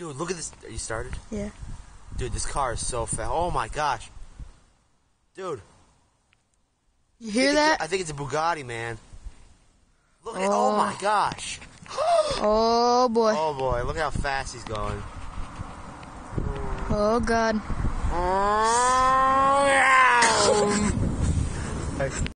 Dude, look at this. Are you started? Yeah. Dude, this car is so fast. Oh my gosh. Dude. You hear that? I think it's a Bugatti, man. Look at oh my gosh. Oh boy. Oh boy, look how fast he's going. Oh God.